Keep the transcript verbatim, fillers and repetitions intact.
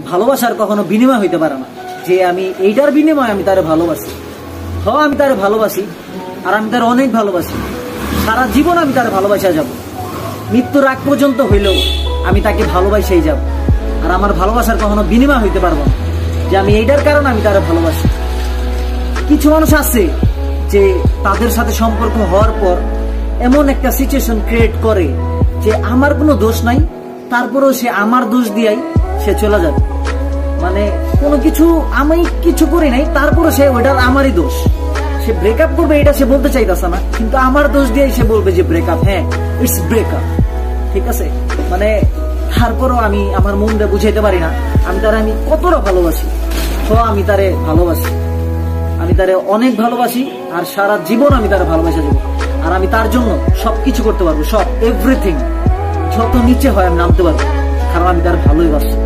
ভালোবাসার কখনো বিনিময় হইতে পারে না, যে আমি এইটার বিনিময়ে আমি তারে ভালোবাসি। হ আমি তারে ভালোবাসি, আর আমি তারে অনেক ভালোবাসি, সারা জীবন আমি তারে ভালোবাসা যাব, মৃত্যুর আগ পর্যন্ত হইলেও আমি তাকে ভালোবাসাই যাব। আর আমার ভালোবাসার কখনো বিনিময় হইতে পারবো না যে আমি এইটার কারণে আমি তারে ভালোবাসি। কিছু মানুষ আছে যে তাদের সাথে সম্পর্ক হওয়ার পর এমন একটা সিচুয়েশন ক্রিয়েট করে যে আমার কোনো দোষ নাই, তারপরেও সে আমার দোষ দিয়াই সে চলে যাবে। মানে কোনো কিছু আমি কিছু করি নাই, তারপরে সে ওইটার আমারই দোষ। সে ব্রেকআপ করবে এটা সে বলতে চাইতেছে না, কিন্তু আমার দোষ দিয়েই সে বলবে যে ব্রেকআপ, হ্যাঁ ইটস ব্রেকআপ, ঠিক আছে। মানে তারপরও আমি আমার মনটা বুঝাইতে পারি না আমি তারে আমি কতটা ভালোবাসি। তো আমি তারে ভালোবাসি, আমি তারে অনেক ভালোবাসি, আর সারা জীবন আমি তারে ভালোবাসা দেবো। আর আমি তার জন্য সবকিছু করতে পারবো, সব এভরিথিং, যত নিচে হয় আমি নামতে পারবো, কারণ আমি তার ভালোই বাসি।